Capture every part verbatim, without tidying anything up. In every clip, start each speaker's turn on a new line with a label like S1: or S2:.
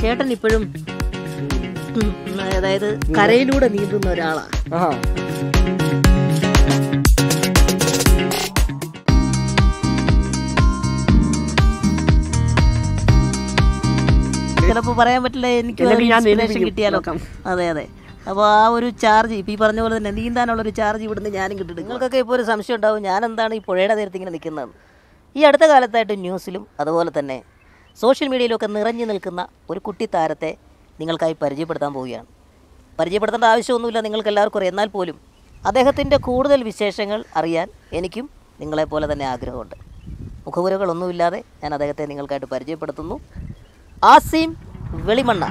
S1: ചേട്ടൻ ഇപ്പോഴും അതായത് കരയിലൂടെ നീന്തുന്ന ഒരാളാണ്. ചിലപ്പോൾ പറയാൻ പറ്റില്ല, എനിക്ക് ഇൻസ്പിറേഷൻ കിട്ടിയാലോ. അതെ അതെ. അപ്പോൾ ആ ഒരു ചാർജ് ഇപ്പം ഈ പറഞ്ഞ പോലെ തന്നെ നീന്താനുള്ളൊരു ചാർജ് ഇവിടുന്ന് ഞാനും കിട്ടിയിട്ട്. നിങ്ങൾക്കൊക്കെ ഇപ്പോൾ ഒരു സംശയം ഉണ്ടാവും, ഞാൻ എന്താണ് ഈ പുഴയുടെ നേരത്ത് ഇങ്ങനെ നിൽക്കുന്നത്. ഈ അടുത്ത കാലത്തായിട്ട് ന്യൂസിലും അതുപോലെ തന്നെ സോഷ്യൽ മീഡിയയിലൊക്കെ നിറഞ്ഞു നിൽക്കുന്ന ഒരു കുട്ടി താരത്തെ നിങ്ങൾക്കായി പരിചയപ്പെടുത്താൻ പോവുകയാണ്. പരിചയപ്പെടുത്തേണ്ട ആവശ്യമൊന്നുമില്ല, നിങ്ങൾക്ക് എല്ലാവർക്കും അറിയാം. എന്നാൽ പോലും അദ്ദേഹത്തിൻ്റെ കൂടുതൽ വിശേഷങ്ങൾ അറിയാൻ എനിക്കും നിങ്ങളെപ്പോലെ തന്നെ ആഗ്രഹമുണ്ട്. മുഖവുരകളൊന്നുമില്ലാതെ ഞാൻ അദ്ദേഹത്തെ നിങ്ങൾക്കായിട്ട് പരിചയപ്പെടുത്തുന്നു. ആസിം വെളിമണ്ണ.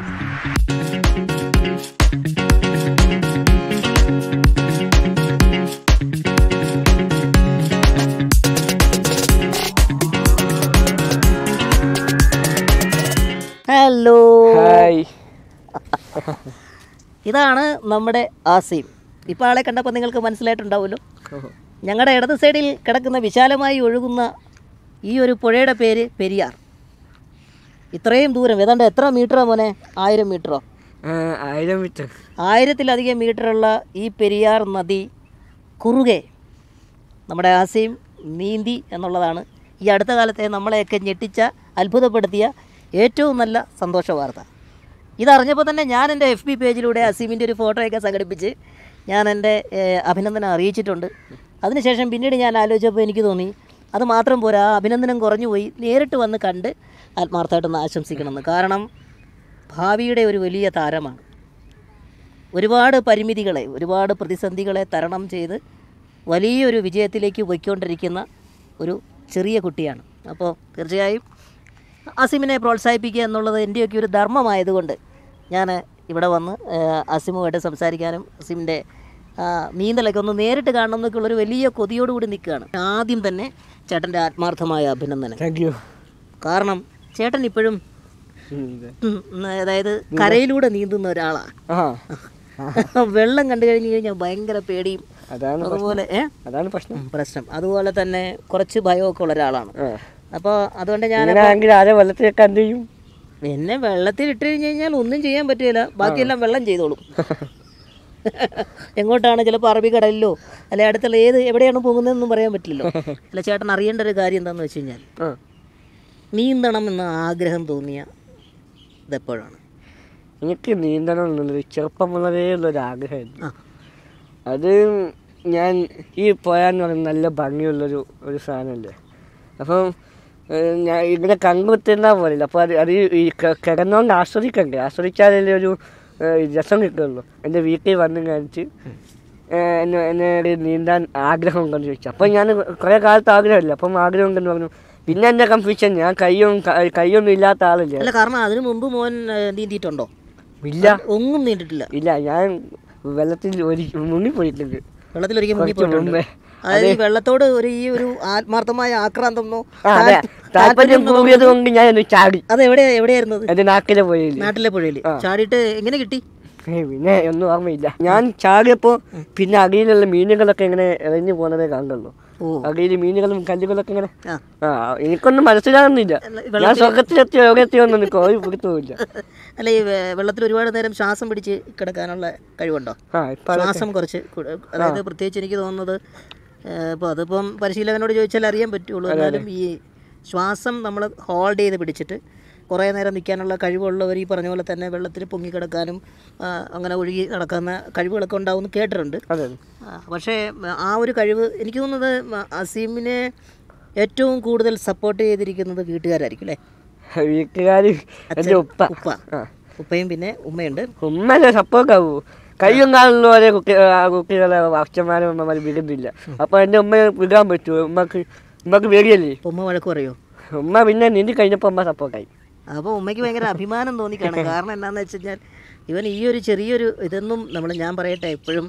S1: ഹലോ, ഇതാണ് നമ്മുടെ ആസിം. ഇപ്പോൾ ആളെ കണ്ടപ്പോൾ നിങ്ങൾക്ക് മനസ്സിലായിട്ടുണ്ടാവുമല്ലോ. ഞങ്ങളുടെ ഇടത് സൈഡിൽ കിടക്കുന്ന വിശാലമായി ഒഴുകുന്ന ഈ ഒരു പുഴയുടെ പേര് പെരിയാർ. ഇത്രയും ദൂരം ഏതാണ്ട് എത്ര മീറ്ററോ മോനെ? ആയിരം മീറ്ററോ?
S2: ആയിരം മീറ്റർ
S1: ആയിരത്തിലധികം മീറ്ററുള്ള ഈ പെരിയാർ നദി കുറുകെ നമ്മുടെ ആസിം നീന്തി എന്നുള്ളതാണ് ഈ അടുത്ത കാലത്തെ നമ്മളെയൊക്കെ ഞെട്ടിച്ച, അത്ഭുതപ്പെടുത്തിയ ഏറ്റവും നല്ല സന്തോഷ വാർത്ത. ഇതറിഞ്ഞപ്പോൾ തന്നെ ഞാൻ എൻ്റെ എഫ് ബി പേജിലൂടെ അസീമിൻ്റെ ഒരു ഫോട്ടോയൊക്കെ സംഘടിപ്പിച്ച് ഞാൻ എൻ്റെ അഭിനന്ദനം അറിയിച്ചിട്ടുണ്ട്. അതിനുശേഷം പിന്നീട് ഞാൻ ആലോചിച്ചപ്പോൾ എനിക്ക് തോന്നി അത് മാത്രം പോരാ, അഭിനന്ദനം കുറഞ്ഞു പോയി, നേരിട്ട് വന്ന് കണ്ട് ആത്മാർത്ഥമായിട്ടൊന്ന് ആശംസിക്കണമെന്ന്. കാരണം ഭാവിയുടെ ഒരു വലിയ താരമാണ്. ഒരുപാട് പരിമിതികളെ, ഒരുപാട് പ്രതിസന്ധികളെ തരണം ചെയ്ത് വലിയൊരു വിജയത്തിലേക്ക് പോയിക്കൊണ്ടിരിക്കുന്ന ഒരു ചെറിയ കുട്ടിയാണ്. അപ്പോൾ തീർച്ചയായും അസീമിനെ പ്രോത്സാഹിപ്പിക്കുക എന്നുള്ളത് എൻ്റെയൊക്കെ ഒരു ധർമ്മമായതുകൊണ്ട് ഞാൻ ഇവിടെ വന്ന് അസീമുമായിട്ട് സംസാരിക്കാനും അസീമിൻ്റെ നീന്തലൊക്കെ ഒന്ന് നേരിട്ട് കാണണം എന്നൊക്കെയുള്ളൊരു വലിയ കൊതിയോടുകൂടി നിൽക്കുകയാണ്. ആദ്യം തന്നെ ചേട്ടൻ്റെ ആത്മാർത്ഥമായ അഭിനന്ദനം.
S2: Thank you.
S1: കാരണം ചേട്ടൻ ഇപ്പോഴും അതായത് കരയിലൂടെ നീന്തുന്ന ഒരാളാണ്. വെള്ളം കണ്ടു കഴിഞ്ഞ് കഴിഞ്ഞാൽ ഭയങ്കര പേടിയും അതുപോലെ
S2: അതാണ് പ്രശ്നം
S1: പ്രശ്നം അതുപോലെ തന്നെ കുറച്ച് ഭയമൊക്കെ ഉള്ള ഒരാളാണ്. അപ്പോൾ അതുകൊണ്ട് ഞാൻ
S2: വെള്ളത്തിൽ എന്ത് ചെയ്യും?
S1: എന്നെ വെള്ളത്തിൽ ഇട്ട് കഴിഞ്ഞ് കഴിഞ്ഞാൽ ഒന്നും ചെയ്യാൻ പറ്റില്ല, ബാക്കിയെല്ലാം വെള്ളം ചെയ്തോളും. എങ്ങോട്ടാണ്, ചിലപ്പോൾ അറബിക്കടലിലോ അല്ലെ അടുത്തുള്ള ഏത് എവിടെയാണ് പോകുന്നതെന്നൊന്നും പറയാൻ പറ്റില്ലല്ലോ. അല്ല, ചേട്ടൻ അറിയേണ്ട ഒരു കാര്യം എന്താണെന്ന് വെച്ച് കഴിഞ്ഞാൽ നീന്തണം എന്ന ആഗ്രഹം തോന്നിയ ഇതെപ്പോഴാണ്?
S2: എനിക്ക് നീന്തണം എന്നുള്ളത് ചെറുപ്പം മുതലേ ഉള്ളൊരാഗ്രഹമായിരുന്നു. അത് ഞാൻ ഈ പുഴയെന്ന് പറയുന്നത് നല്ല ഭംഗിയുള്ളൊരു ഒരു സാധനമല്ലേ. അപ്പം ഞാൻ ഇങ്ങനെ കണ്ടുകുത്തുന്ന പോലെയില്ല. അപ്പോൾ അത് അത് ഈ കിടന്നുകൊണ്ട് ആസ്വദിക്കണ്ടേ, ആസ്വദിച്ചാലല്ലേ ഒരു രസം കിട്ടുള്ളൂ. എൻ്റെ വീട്ടിൽ വന്ന് കാണിച്ച് എന്നെ എന്നോട് നീന്താൻ ആഗ്രഹം ഉണ്ടെന്ന് ചോദിച്ചു. അപ്പം ഞാൻ കുറേ കാലത്ത് ആഗ്രഹമില്ല, അപ്പം ആഗ്രഹം ഉണ്ടെന്ന് പറഞ്ഞു. പിന്നെ എൻ്റെ കൺഫ്യൂഷൻ, ഞാൻ കയ്യൊന്നും കയ്യൊന്നും ഇല്ലാത്ത ആളല്ലേ.
S1: അല്ല, കാരണം അതിന് മുമ്പ് മോൻ നീന്തിയിട്ടുണ്ടോ?
S2: ഇല്ല,
S1: ഒന്നും നീന്തിട്ടില്ല.
S2: ഇല്ല, ഞാൻ വെള്ളത്തിൽ ഒരു മുങ്ങിപ്പോയിട്ടുണ്ട്.
S1: വെള്ളത്തിൽ ഒരിക്കലും മുങ്ങിപ്പോയിട്ടുണ്ട്. അതായത് ഈ വെള്ളത്തോട് ഒരു ഈ ഒരു ആത്മാർത്ഥമായ ആക്രാന്തമോ
S2: താല്പര്യം കൂടിയത് കൊണ്ട് ഞാൻ ചാടി.
S1: അത് എവിടെ എവിടെയായിരുന്നത്?
S2: എന്റെ നാട്ടിലെ പുഴയിൽ.
S1: നാട്ടിലെ പുഴയിൽ ചാടിയിട്ട് എങ്ങനെ കിട്ടി?
S2: പിന്നെ ഒന്നും ഓർമ്മയില്ല. ഞാൻ ചാടിയപ്പോ പിന്നെ അടിയിലുള്ള മീനുകളൊക്കെ ഇങ്ങനെ ഇറങ്ങി പോകുന്നതേ കണ്ടുള്ളൂ. അടിയിൽ മീനുകളും കല്ലുകളൊക്കെ ഇങ്ങനെ. ആ എനിക്കൊന്നും മനസ്സിലാകുന്നില്ല, ഞാൻ സ്വർഗത്തിലെത്തിയോ എവിടെയെത്തിയോ ഒന്നും എനിക്ക് ഒരു പിടുത്തമില്ല.
S1: അല്ല, ഈ വെള്ളത്തിൽ ഒരുപാട് നേരം ശ്വാസം പിടിച്ച് കിടക്കാനുള്ള കഴിവുണ്ടോ? ശ്വാസം കുറച്ച്, അതായത് പ്രത്യേകിച്ച് എനിക്ക് തോന്നുന്നത് ഇപ്പോൾ അതിപ്പം പരിശീലകനോട് ചോദിച്ചാൽ അറിയാൻ പറ്റുള്ളൂ. എന്നാലും ഈ ശ്വാസം നമ്മൾ ഹോൾഡ് ചെയ്ത് പിടിച്ചിട്ട് കുറേ നേരം നിൽക്കാനുള്ള കഴിവുള്ളവർ ഈ പറഞ്ഞ പോലെ തന്നെ വെള്ളത്തിൽ പൊങ്ങിക്കിടക്കാനും അങ്ങനെ ഒഴുകി നടക്കുന്ന കഴിവുകളൊക്കെ ഉണ്ടാവുമെന്ന് കേട്ടിട്ടുണ്ട്. പക്ഷേ ആ ഒരു കഴിവ് എനിക്ക് തോന്നുന്നത് അസീമിനെ ഏറ്റവും കൂടുതൽ സപ്പോർട്ട് ചെയ്തിരിക്കുന്നത് വീട്ടുകാരായിരിക്കും അല്ലേ?
S2: വീട്ടുകാർ, ഉപ്പ
S1: ഉപ്പ ഉപ്പയും പിന്നെ ഉമ്മയുണ്ട്.
S2: ഉമ്മ സപ്പോർട്ടാവൂ. കയ്യും കാണുന്നവരെ കുട്ടി കുട്ടികളെ അച്ഛന്മാരും അമ്മമാരും വിടുന്നില്ല. അപ്പോൾ എൻ്റെ ഉമ്മയെ വിടാൻ പറ്റുമോ? ഉമ്മക്ക് ഉമ്മക്ക് പേടിയല്ലേ.
S1: ഉമ്മ വഴക്ക് പറയോ?
S2: ഉമ്മ പിന്നെ നീന്തി കഴിഞ്ഞപ്പോൾ ഉമ്മ സപ്പോർട്ടായി.
S1: അപ്പോൾ ഉമ്മയ്ക്ക് ഭയങ്കര അഭിമാനം തോന്നിക്കാണ്. കാരണം എന്താണെന്ന് വെച്ച് കഴിഞ്ഞാൽ ഇവൻ ഈ ഒരു ചെറിയൊരു ഇതൊന്നും നമ്മൾ, ഞാൻ പറയട്ടെ, എപ്പോഴും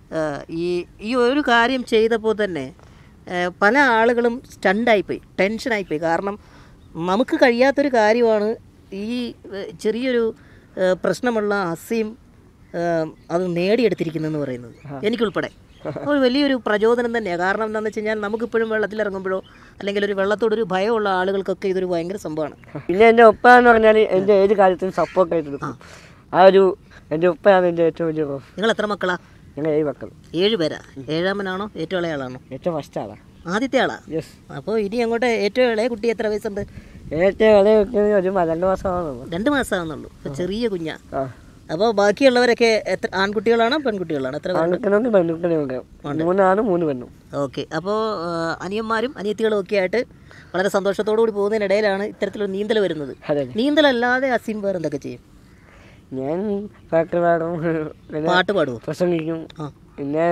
S1: ഈ ഈ ഒരു കാര്യം ചെയ്തപ്പോൾ തന്നെ പല ആളുകളും സ്റ്റണ്ടായിപ്പോയി, ടെൻഷനായിപ്പോയി. കാരണം നമുക്ക് കഴിയാത്തൊരു കാര്യമാണ് ഈ ചെറിയൊരു പ്രശ്നമുള്ള അസീം അത് നേടിയെടുത്തിരിക്കുന്നതെന്ന് പറയുന്നത്, എനിക്കുൾപ്പെടെ. ഒരു വലിയൊരു പ്രചോദനം തന്നെയാണ്. കാരണം എന്താണെന്ന് വെച്ച് കഴിഞ്ഞാൽ നമുക്കിപ്പോഴും വെള്ളത്തിലിറങ്ങുമ്പോഴോ അല്ലെങ്കിൽ ഒരു വെള്ളത്തോടൊരു ഭയമുള്ള ആളുകൾക്കൊക്കെ ഇതൊരു ഭയങ്കര സംഭവമാണ്.
S2: പിന്നെ എൻ്റെ ഉപ്പ എന്ന് പറഞ്ഞാൽ എൻ്റെ ഏത് കാര്യത്തിനും സപ്പോർട്ടായിട്ട് എടുക്കും. ആ ഒരു എൻ്റെ ഉപ്പയാണ് എൻ്റെ ഏറ്റവും വലിയ റോൾ.
S1: നിങ്ങൾ എത്ര മക്കളാ?
S2: ഞങ്ങൾ ഏഴ് മക്കൾ.
S1: ഏഴ് പേരാ? ഏഴാമനാണോ ഏറ്റവും ഇളയ ആളാണോ?
S2: ഏറ്റവും ഫസ്റ്റ് ആളാണ്.
S1: ആദ്യത്തെ ആളാ?
S2: യെസ്.
S1: അപ്പോൾ ഇനി അങ്ങോട്ട് ഏറ്റവും ഇളയ കുട്ടി എത്ര വയസ്സുണ്ട്?
S2: ഏറ്റവും ഇളയ കുട്ടി ഒരു രണ്ട് മാസമാകുന്നുള്ളൂ.
S1: രണ്ട് മാസമാകുന്നുള്ളൂ. അപ്പോൾ ചെറിയ കുഞ്ഞാ.
S2: ആ.
S1: അപ്പോൾ ബാക്കിയുള്ളവരൊക്കെ എത്ര ആൺകുട്ടികളാണോ പെൺകുട്ടികളാണോ? എത്ര
S2: ആൺകുട്ടികളുണ്ട് പെൺകുട്ടികളുണ്ട്. മൂന്നാണ് മൂന്ന് പെണ്ണും.
S1: ഓക്കെ. അപ്പോൾ അനിയന്മാരും അനിയത്തികളും ഒക്കെ ആയിട്ട് വളരെ സന്തോഷത്തോടു കൂടി പോകുന്നതിനിടയിലാണ് ഇത്തരത്തിലൊരു നീന്തൽ വരുന്നത്. നീന്തലല്ലാതെ അസീം വേറെ എന്തൊക്കെ ചെയ്യും?
S2: ഞാൻ പാട്ട് പാടും,
S1: പാട്ട് പാടുമോ?
S2: പ്രസംഗിക്കും, പിന്നെ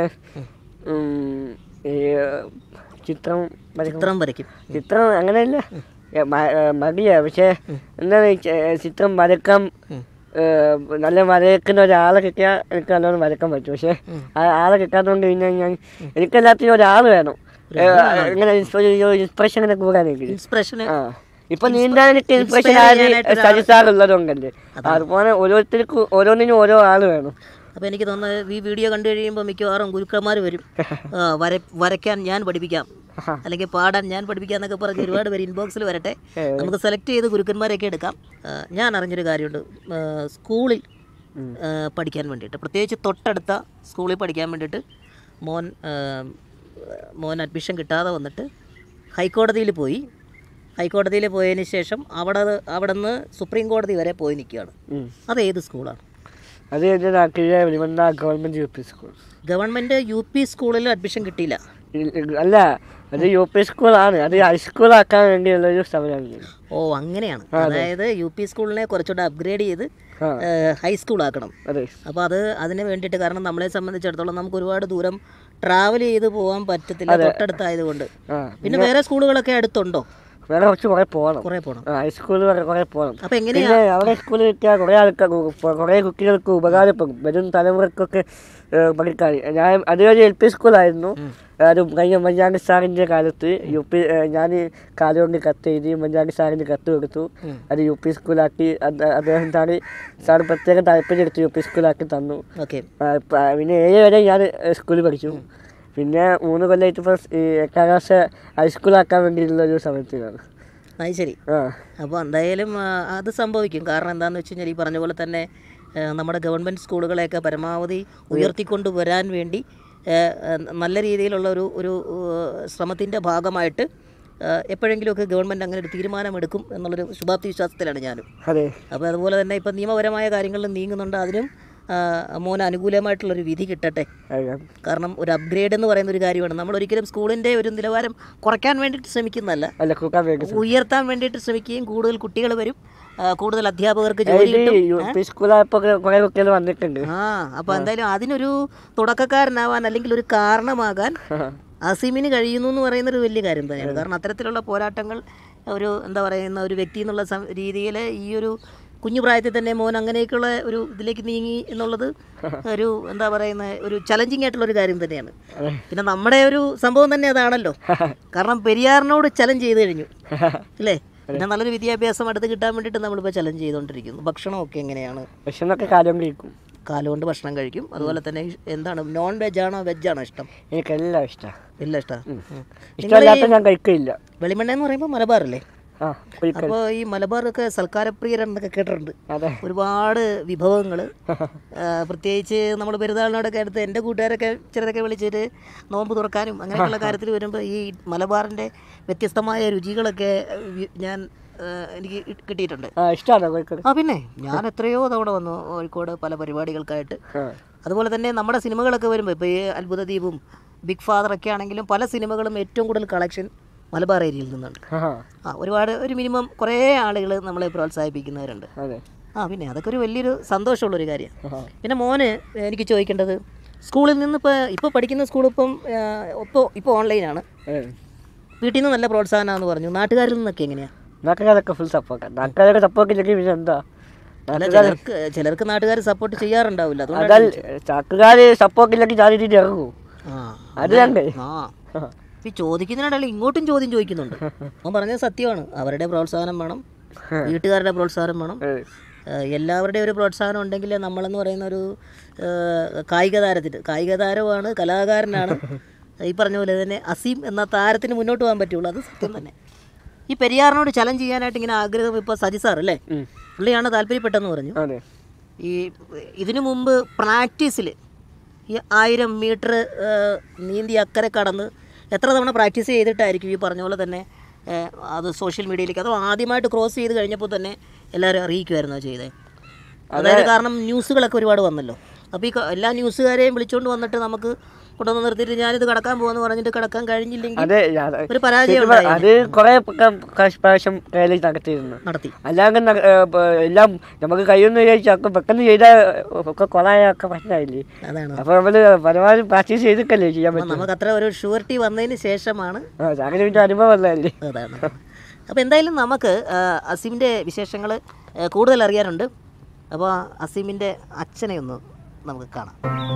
S2: ചിത്രം
S1: ചിത്രം വരയ്ക്കും.
S2: ചിത്രം അങ്ങനെയല്ല മടിയാ, പക്ഷേ എന്താണ് ചിത്രം വരക്കാൻ നല്ല വരയ്ക്കുന്ന ഒരാളെ കിട്ടിയാൽ എനിക്ക് നല്ലോണം വരക്കാൻ പറ്റും. പക്ഷേ ആ ആളെ കിട്ടാത്തതുകൊണ്ട് പിന്നെ ഞാൻ എനിക്കെല്ലാത്തിനും ഒരാൾ വേണം. ഇങ്ങനെ ഇൻസ്പിറേഷൻ കൂടാനൊക്കെ.
S1: ഇൻസ്പിറേഷൻ
S2: ആ ഇപ്പൊ നീന്താൻ എനിക്ക് ഇൻസ്പിറേഷൻ സജിസാറുള്ളതുകൊണ്ടല്ലേ, അതുപോലെ ഓരോരുത്തർക്കും ഓരോന്നിനും ഓരോ ആൾ വേണം.
S1: അപ്പോൾ എനിക്ക് തോന്നുന്നത് ഈ വീഡിയോ കണ്ടു കഴിയുമ്പോൾ മിക്കവാറും ഗുരുക്കന്മാർ വരും, വര വരയ്ക്കാൻ ഞാൻ പഠിപ്പിക്കാം അല്ലെങ്കിൽ പാടാൻ ഞാൻ പഠിപ്പിക്കാം എന്നൊക്കെ പറഞ്ഞ് ഒരുപാട് പേര് ഇൻബോക്സിൽ വരട്ടെ. നമുക്ക് സെലക്ട് ചെയ്ത് ഗുരുക്കന്മാരെയൊക്കെ എടുക്കാം. ഞാൻ അറിഞ്ഞൊരു കാര്യമുണ്ട്, സ്കൂളിൽ പഠിക്കാൻ വേണ്ടിയിട്ട്, പ്രത്യേകിച്ച് തൊട്ടടുത്ത സ്കൂളിൽ പഠിക്കാൻ വേണ്ടിയിട്ട് മോൻ മോൻ അഡ്മിഷൻ കിട്ടാതെ വന്നിട്ട് ഹൈക്കോടതിയിൽ പോയി. ഹൈക്കോടതിയിൽ പോയതിന് ശേഷം അവിടെ അവിടെ നിന്ന് സുപ്രീം കോടതി വരെ പോയി നിൽക്കുകയാണ്. അത് ഏത് സ്കൂളാണ്?
S2: അത് എൻ്റെ നാട്ടിലെ government U P school.
S1: Government U P സ്കൂളിൽ അഡ്മിഷൻ കിട്ടിയില്ല?
S2: അല്ല, അത് യു പി സ്കൂളാണ്. അത് ഹൈസ്കൂളാക്കാൻ വേണ്ടിയുള്ളൊരു സമയമാണ്.
S1: ഓ അങ്ങനെയാണ്. അതായത് യു പി സ്കൂളിനെ കുറച്ചുകൂടെ അപ്ഗ്രേഡ് ചെയ്ത് ഹൈസ്കൂൾ ആക്കണം. അപ്പോൾ അത് അതിന് വേണ്ടിയിട്ട്, കാരണം നമ്മളെ സംബന്ധിച്ചിടത്തോളം നമുക്ക് ഒരുപാട് ദൂരം ട്രാവൽ ചെയ്ത് പോകാൻ പറ്റത്തില്ല തൊട്ടടുത്തായതുകൊണ്ട്. പിന്നെ വേറെ സ്കൂളുകളൊക്കെ അടുത്തുണ്ടോ?
S2: വേറെ കുറച്ച് കുറേ പോകണം.
S1: കുറേ പോകണം.
S2: ഹൈസ്കൂളിൽ വരെ കുറേ പോകണം.
S1: അപ്പോൾ എങ്ങനെയാണ്
S2: അവിടെ സ്കൂളിൽ കിട്ടിയാൽ കുറേ ആൾക്കാർ കുറേ കുട്ടികൾക്ക് ഉപകാരപ്പെടും, വരും തലമുറക്കൊക്കെ പഠിക്കാൻ. ഞാൻ അതൊരു എൽ പി സ്കൂളായിരുന്നു. അത് കഴിഞ്ഞ മഞ്ചാണ്ടി സാറിൻ്റെ കാലത്ത് യു പി ഞാൻ കാലുകൊണ്ട് കത്ത് എഴുതി മഞ്ചാണ്ടി സാറിന് കത്ത് കൊടുത്തു. അത് യു പി സ്കൂളാക്കി അദ്ദേഹം സാറ് സാർ പ്രത്യേകം താല്പര്യം എടുത്ത് യു പി സ്കൂളാക്കി തന്നു. പിന്നെ ഏഴ് വരെ ഞാൻ സ്കൂളിൽ പഠിച്ചു. പിന്നെ മൂന്ന് കൊല്ലമായിട്ട് ഇപ്പോൾ ഈ എട്ടാം ക്ലാസ് ഹൈസ്കൂളാക്കാൻ വേണ്ടിയിട്ടുള്ള ഒരു സമയത്തിലാണ്.
S1: അത് ശരി. അപ്പോൾ എന്തായാലും അത് സംഭവിക്കും. കാരണം എന്താണെന്ന് വെച്ച് കഴിഞ്ഞാൽ ഈ പറഞ്ഞ പോലെ തന്നെ നമ്മുടെ ഗവൺമെൻറ് സ്കൂളുകളെയൊക്കെ പരമാവധി ഉയർത്തിക്കൊണ്ട് വരാൻ വേണ്ടി നല്ല രീതിയിലുള്ള ഒരു ഒരു ശ്രമത്തിൻ്റെ ഭാഗമായിട്ട് എപ്പോഴെങ്കിലുമൊക്കെ ഗവൺമെൻറ് അങ്ങനെ ഒരു തീരുമാനമെടുക്കും എന്നുള്ളൊരു ശുഭാപ്തി വിശ്വാസത്തിലാണ് ഞാനും.
S2: അതെ.
S1: അപ്പോൾ അതുപോലെ തന്നെ ഇപ്പം നിയമപരമായ കാര്യങ്ങളിൽ നീങ്ങുന്നുണ്ട്. അതിനും മോന് അനുകൂലമായിട്ടുള്ളൊരു വിധി കിട്ടട്ടെ. കാരണം ഒരു അപ്ഗ്രേഡ് എന്ന് പറയുന്ന ഒരു കാര്യമാണ്. നമ്മൾ ഒരിക്കലും സ്കൂളിൻ്റെ ഒരു നിലവാരം കുറയ്ക്കാൻ വേണ്ടിയിട്ട് ശ്രമിക്കുന്നതല്ല, ഉയർത്താൻ വേണ്ടിയിട്ട് ശ്രമിക്കുകയും കൂടുതൽ കുട്ടികൾ വരും, കൂടുതൽ അധ്യാപകർക്ക് ജോലി കിട്ടും. ആ അപ്പോൾ എന്തായാലും അതിനൊരു തുടക്കക്കാരനാവാൻ അല്ലെങ്കിൽ ഒരു കാരണമാകാൻ അസീമിന് കഴിയുന്നു എന്ന് പറയുന്നൊരു വലിയ കാര്യം തന്നെയാണ്. കാരണം അത്തരത്തിലുള്ള പോരാട്ടങ്ങൾ ഒരു എന്താ പറയുന്ന ഒരു വ്യക്തി എന്നുള്ള രീതിയിൽ ഈ ഒരു കുഞ്ഞു പ്രായത്തിൽ തന്നെ മോൻ അങ്ങനെയൊക്കെയുള്ള ഒരു ഇതിലേക്ക് നീങ്ങി എന്നുള്ളത് ഒരു എന്താ പറയുന്ന ഒരു ചലഞ്ചിങ് ആയിട്ടുള്ളൊരു കാര്യം തന്നെയാണ്. പിന്നെ നമ്മുടെ ഒരു സംഭവം തന്നെ അതാണല്ലോ. കാരണം പെരിയാറിനോട് ചലഞ്ച് ചെയ്ത് കഴിഞ്ഞു അല്ലേ? പിന്നെ നല്ലൊരു വിദ്യാഭ്യാസം അടുത്ത് കിട്ടാൻ വേണ്ടിയിട്ട് നമ്മളിപ്പോൾ ചലഞ്ച് ചെയ്തുകൊണ്ടിരിക്കുന്നു. ഭക്ഷണമൊക്കെ എങ്ങനെയാണ്?
S2: ഭക്ഷണമൊക്കെ കാലം കഴിക്കും.
S1: കാലുകൊണ്ട് ഭക്ഷണം കഴിക്കും. അതുപോലെ തന്നെ എന്താണ്, നോൺ വെജ് ആണോ വെജ് ആണോ ഇഷ്ടം?
S2: എനിക്കെല്ലാം ഇഷ്ടം.
S1: എല്ലാം ഇഷ്ടമാണ്.
S2: ഞാൻ കഴിക്കില്ല.
S1: വെളിമണ്ണ എന്ന് പറയുമ്പോൾ മലബാറല്ലേ? അപ്പോൾ ഈ മലബാറൊക്കെ സൽക്കാരപ്രിയരെന്നൊക്കെ കേട്ടിട്ടുണ്ട്. ഒരുപാട് വിഭവങ്ങൾ, പ്രത്യേകിച്ച് നമ്മൾ പെരുന്നാളിനോടൊക്കെ അടുത്ത് എൻ്റെ കൂട്ടുകാരൊക്കെ ചിലരൊക്കെ വിളിച്ചിട്ട് നോമ്പ് തുറക്കാനും അങ്ങനെയൊക്കെയുള്ള കാര്യത്തിൽ വരുമ്പോൾ ഈ മലബാറിൻ്റെ വ്യത്യസ്തമായ രുചികളൊക്കെ ഞാൻ എനിക്ക് കിട്ടിയിട്ടുണ്ട്. ആ പിന്നെ ഞാൻ എത്രയോ തവണ വന്നു കോഴിക്കോട് പല പരിപാടികൾക്കായിട്ട്. അതുപോലെ തന്നെ നമ്മുടെ സിനിമകളൊക്കെ വരുമ്പോൾ ഇപ്പോൾ ഈ അത്ഭുത ദ്വീപും ബിഗ് ഫാദറൊക്കെ ആണെങ്കിലും പല സിനിമകളും ഏറ്റവും കൂടുതൽ കളക്ഷൻ മലബാർ ഏരിയയിൽ നിന്നുണ്ട്. ആ ഒരുപാട് ഒരു മിനിമം കുറേ ആളുകൾ നമ്മളെ പ്രോത്സാഹിപ്പിക്കുന്നവരുണ്ട്. ആ പിന്നെ അതൊക്കെ ഒരു വലിയൊരു സന്തോഷമുള്ളൊരു കാര്യമാണ്. പിന്നെ മോന് എനിക്ക് ചോദിക്കേണ്ടത്, സ്കൂളിൽ നിന്ന് ഇപ്പോൾ ഇപ്പോൾ പഠിക്കുന്ന സ്കൂളിപ്പം ഇപ്പോൾ ഇപ്പോൾ ഓൺലൈനാണ്, വീട്ടിൽ നിന്ന് നല്ല പ്രോത്സാഹനമാണെന്ന് പറഞ്ഞു. നാട്ടുകാരിൽ നിന്നൊക്കെ എങ്ങനെയാണ്?
S2: നാട്ടുകാരൊക്കെ ഫുൾ സപ്പോർട്ട്. നാട്ടുകാരൊക്കെ സപ്പോർട്ട് ഇല്ലെങ്കിൽ പിന്നെ എന്താ,
S1: ചിലർക്ക് ചിലർക്ക് നാട്ടുകാർ സപ്പോർട്ട് ചെയ്യാറുണ്ടാവില്ല.
S2: നാട്ടുകാർ സപ്പോർട്ട് ഇല്ലെങ്കിൽ ചാരിറ്റി ഇറങ്ങും. അത് കണ്ടേ.
S1: ആ ഈ ചോദിക്കുന്നതിനിടയിൽ ഇങ്ങോട്ടും ചോദ്യം ചോദിക്കുന്നുണ്ട്. അവൻ പറഞ്ഞത് സത്യമാണ്. അവരുടെ പ്രോത്സാഹനം വേണം, വീട്ടുകാരുടെ പ്രോത്സാഹനം വേണം, എല്ലാവരുടെയും ഒരു പ്രോത്സാഹനം ഉണ്ടെങ്കിൽ നമ്മളെന്ന് പറയുന്ന ഒരു കായിക താരത്തിന് കായിക താരമാണ് കലാകാരനാണ് ഈ പറഞ്ഞ പോലെ തന്നെ അസീം എന്ന താരത്തിന് മുന്നോട്ട് പോകാൻ പറ്റുള്ളൂ. അത് സത്യം തന്നെ. ഈ പെരിയാറിനോട് ചലഞ്ച് ചെയ്യാനായിട്ട് ഇങ്ങനെ ആഗ്രഹം ഇപ്പോൾ സജി സാർ അല്ലേ, പുള്ളിയാണ് താല്പര്യപ്പെട്ടെന്ന് പറഞ്ഞു. ഈ ഇതിനു മുമ്പ് പ്രാക്ടീസിൽ ഈ ആയിരം മീറ്റർ നീന്തി അക്കരെ കടന്ന് എത്ര തവണ പ്രാക്ടീസ് ചെയ്തിട്ടായിരിക്കും ഈ പറഞ്ഞ പോലെ തന്നെ അത് സോഷ്യൽ മീഡിയയിലേക്ക് അതോ ആദ്യമായിട്ട് ക്രോസ് ചെയ്ത് കഴിഞ്ഞപ്പോൾ തന്നെ എല്ലാവരും അറിയിക്കുമായിരുന്നോ ചെയ്തത്? അതായത് കാരണം ന്യൂസുകളൊക്കെ ഒരുപാട് വന്നല്ലോ. അപ്പോൾ ഈ എല്ലാ ന്യൂസുകാരെയും വിളിച്ചുകൊണ്ട് വന്നിട്ട് നമുക്ക് കൊണ്ടുവന്ന് നിർത്തിയിട്ട് ഞാനിത് കടക്കാൻ പോകുമെന്ന് പറഞ്ഞിട്ട് കടക്കാൻ കഴിഞ്ഞില്ലെങ്കിൽ ഒരു പരാജയം
S2: അത് കുറെ പ്രാവശ്യം നടത്തിയിരുന്നു
S1: നടത്തി
S2: അല്ലാതെ എല്ലാം നമുക്ക് കഴിയുമെന്ന് വിചാരിച്ചു പെട്ടെന്ന് ചെയ്താൽ ഒക്കെ കൊളായൊക്കെ പ്രശ്നമായില്ലേ.
S1: അതാണ്.
S2: അപ്പോൾ നമ്മള് പരമാവധി പ്രാക്ടീസ് ചെയ്തിട്ടല്ലേ ചെയ്യാൻ പറ്റും.
S1: നമുക്ക് അത്ര ഒരു ഷുവർട്ടി വന്നതിന് ശേഷമാണ്
S2: അങ്ങനെ ഒരു അനുഭവം അല്ലേ.
S1: അതാണ്. അപ്പോൾ എന്തായാലും നമുക്ക് അസീമിൻ്റെ വിശേഷങ്ങൾ കൂടുതൽ അറിയാനുണ്ട്. അപ്പോൾ അസീമിൻ്റെ അച്ഛനെ ഒന്ന് നമുക്ക് കാണാം.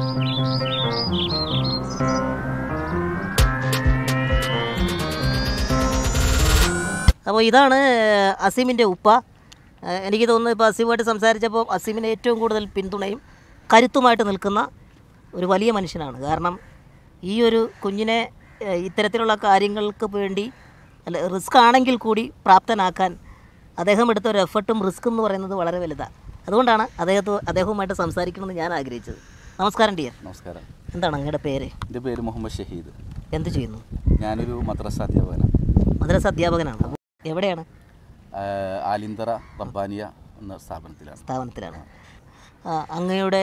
S1: അപ്പോൾ ഇതാണ് അസീമിൻ്റെ ഉപ്പ. എനിക്ക് തോന്നുന്നു ഇപ്പോൾ അസീമുമായിട്ട് സംസാരിച്ചപ്പോൾ അസീമിന് ഏറ്റവും കൂടുതൽ പിന്തുണയും കരുത്തുമായിട്ട് നിൽക്കുന്ന ഒരു വലിയ മനുഷ്യനാണ്. കാരണം ഈ ഒരു കുഞ്ഞിനെ ഇത്തരത്തിലുള്ള കാര്യങ്ങൾക്ക് വേണ്ടി അല്ല റിസ്ക് ആണെങ്കിൽ കൂടി പ്രാപ്തനാക്കാൻ അദ്ദേഹം എടുത്ത ഒരു എഫർട്ടും റിസ്ക് എന്ന് പറയുന്നത് വളരെ വലുതാണ്. അതുകൊണ്ടാണ് അദ്ദേഹത്തെ അദ്ദേഹവുമായിട്ട് സംസാരിക്കണമെന്ന് ഞാൻ ആഗ്രഹിച്ചത്. നമസ്കാരം ഡിയർ.
S3: നമസ്കാരം.
S1: എന്താണ് അങ്ങയുടെ പേര്?
S3: എൻ്റെ പേര് മുഹമ്മദ് ഷഹീദ്.
S1: എന്ത് ചെയ്യുന്നു?
S3: ഞാനൊരു മദ്രസ അധ്യാപകനാണ്.
S1: മദ്രസ അധ്യാപകനാണ്. എവിടെയാണ്?
S3: ആലിന്തറ റബ്ബാനിയ എന്ന സ്ഥാപനത്തിലാണ്.
S1: സ്ഥാപനത്തിലാണ്. അങ്ങയുടെ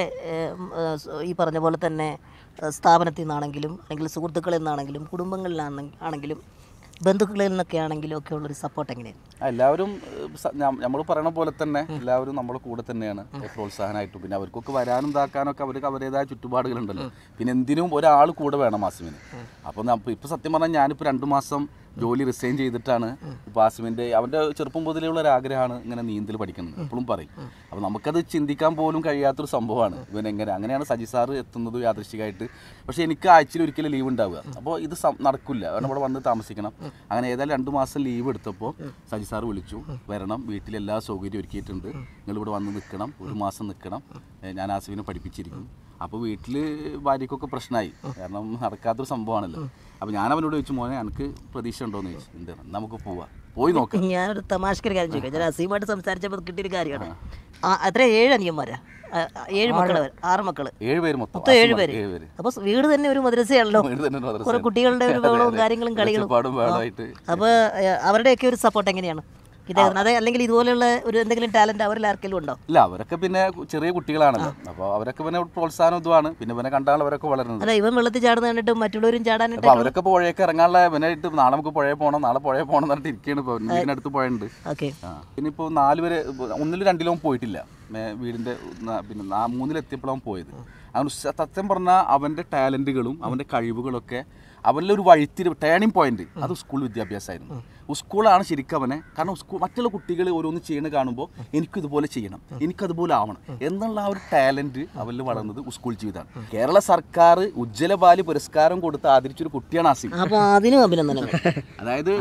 S1: ഈ പറഞ്ഞ പോലെ തന്നെ സ്ഥാപനത്തിൽ നിന്നാണെങ്കിലും അല്ലെങ്കിൽ സുഹൃത്തുക്കളിൽ നിന്നാണെങ്കിലും കുടുംബങ്ങളിലാണെങ്കിലും ബന്ധുക്കളിൽ നിന്നൊക്കെ ആണെങ്കിലും ഒക്കെ ഉള്ളൊരു സപ്പോർട്ട് എങ്ങനെയാണ്?
S3: എല്ലാവരും നമ്മൾ പറയണ പോലെ തന്നെ എല്ലാവരും നമ്മുടെ കൂടെ തന്നെയാണ് പ്രോത്സാഹനമായിട്ടും. പിന്നെ അവർക്കൊക്കെ വരാനും ഇതാക്കാനൊക്കെ അവർക്ക് അവരുടേതായ ചുറ്റുപാടുകളുണ്ടല്ലോ. പിന്നെ എന്തിനും ഒരാൾ കൂടെ വേണം ആസിമിന്. അപ്പോൾ ഇപ്പോൾ സത്യം പറഞ്ഞാൽ ഞാനിപ്പോൾ രണ്ട് മാസം ജോലി റിസൈൻ ചെയ്തിട്ടാണ് ഇപ്പോൾ ആസിമിൻ്റെ അവൻ്റെ ചെറുപ്പം മുതലുള്ള ഒരു ആഗ്രഹമാണ് ഇങ്ങനെ നീന്തൽ പഠിക്കുന്നത്. എപ്പോഴും പറയും. അപ്പോൾ നമുക്കത് ചിന്തിക്കാൻ പോലും കഴിയാത്തൊരു സംഭവമാണ് ഇവൻ എങ്ങനെ. അങ്ങനെയാണ് സജി സാറ് എത്തുന്നത് യാദൃശ്ചികമായിട്ട്. പക്ഷേ എനിക്ക് ആഴ്ചയിൽ ഒരിക്കലും ലീവ് ഉണ്ടാവുക. അപ്പോൾ ഇത് നടക്കില്ല, കാരണം ഇവിടെ വന്ന് താമസിക്കണം. അങ്ങനെ ഏതായാലും രണ്ട് മാസം ലീവ് എടുത്തപ്പോൾ സജി സാറ് വിളിച്ചു, വരണം, വീട്ടിലെല്ലാ സൗകര്യം ഒരുക്കിയിട്ടുണ്ട്, നിങ്ങളിവിടെ വന്ന് നിൽക്കണം, ഒരു മാസം നിൽക്കണം, ഞാൻ ആസിമിനെ പഠിപ്പിച്ചിരിക്കും. അപ്പോൾ വീട്ടിൽ ഭാര്യയ്ക്കൊക്കെ പ്രശ്നമായി, കാരണം നടക്കാത്തൊരു സംഭവമാണല്ലോ. അപ്പോൾ ഞാൻ അവനോട് ചോദിച്ചു, മോനെ എനിക്ക് പ്രതീക്ഷ ഉണ്ടോയെന്ന് ചോദിച്ചു. ഉണ്ട്, നമുക്ക് പോവാം, പോയി നോക്കാം.
S1: ഞാനൊരു തമാശക്കൊരു കാര്യം ചോദിക്കാം. ഞാൻ അസീമായിട്ട് സംസാരിച്ചപ്പോൾ കിട്ടിയൊരു കാര്യമാണ്. എത്ര ഏഴ് അനിയന്മാരാ? ഏഴ് മക്കള്, ആറ് മക്കള്,
S3: ഏഴ് പേര് മൊത്തം
S1: ഏഴ് പേര്. അപ്പോൾ വീട് തന്നെ ഒരു മദ്രസയാണല്ലോ. കുറെ കുട്ടികളുടെ ഒരു ബഹളവും കാര്യങ്ങളും കളികളും. അപ്പോൾ അവരുടെയൊക്കെ ഒരു സപ്പോർട്ട് എങ്ങനെയാണ് ഇദ്ദേഹത്തിന്? അതെ, അല്ലെങ്കിൽ ഇതുപോലെയുള്ള ഒരു എന്തെങ്കിലും ടാലന്റ് അവരിൽ ആർക്കെങ്കിലും ഉണ്ടോ?
S3: ഇല്ല, അവരൊക്കെ പിന്നെ ചെറിയ കുട്ടികളാണല്ലോ. അപ്പോൾ അവരൊക്കെ പിന്നെ പ്രോത്സാഹനം ഇതുമാണ്. പിന്നെ പിന്നെ കണ്ടാൽ അവരൊക്കെ വളരുന്നത്.
S1: അല്ല, ഇവൻ വെള്ളത്തിൽ ചാടുന്ന കണ്ടിട്ട് മറ്റുള്ളവരും ചാടാനായിട്ട്
S3: അവരൊക്കെ പുഴയൊക്കെ ഇറങ്ങാനുള്ള ഇവനായിട്ട് നാളെ നമുക്ക് പുഴയെ പോകണം, നാളെ പുഴയെ പോകണം എന്ന് പറഞ്ഞിട്ട് ഇരിക്കുകയാണ്. ഇപ്പോൾ വീടിനടുത്ത് പുഴയുണ്ട്.
S1: ഓക്കെ.
S3: പിന്നെ ഇപ്പോൾ നാല് പേര് ഒന്നിലും രണ്ടിലും പോയിട്ടില്ല. വീടിൻ്റെ പിന്നെ മൂന്നിലെത്തിയപ്പോഴാണ് പോയത്. അവൻ സത്യം പറഞ്ഞാൽ അവൻ്റെ ടാലൻറ്റുകളും അവൻ്റെ കഴിവുകളൊക്കെ അവനിലൊരു വഴിത്തിരിവ്, ടേണിംഗ് പോയിന്റ് അത് സ്കൂൾ വിദ്യാഭ്യാസമായിരുന്നു. സ്കൂളാണ് ശരിക്കും അവനെ. കാരണം സ്കൂൾ മറ്റുള്ള കുട്ടികൾ ഓരോന്ന് ചെയ്യണ കാണുമ്പോൾ എനിക്കിതുപോലെ ചെയ്യണം, എനിക്കതുപോലെ ആവണം എന്നുള്ള ആ ഒരു ടാലൻറ്റ് അവനിൽ വളർന്നത് സ്കൂൾ ജീവിതമാണ്. കേരള സർക്കാർ ഉജ്ജ്വല ബാല്യ പുരസ്കാരം കൊടുത്ത് ആദരിച്ചൊരു കുട്ടിയാണ് ആസിം.
S1: അപ്പോൾ അതിനും അഭിനന്ദനങ്ങൾ.
S3: അതായത്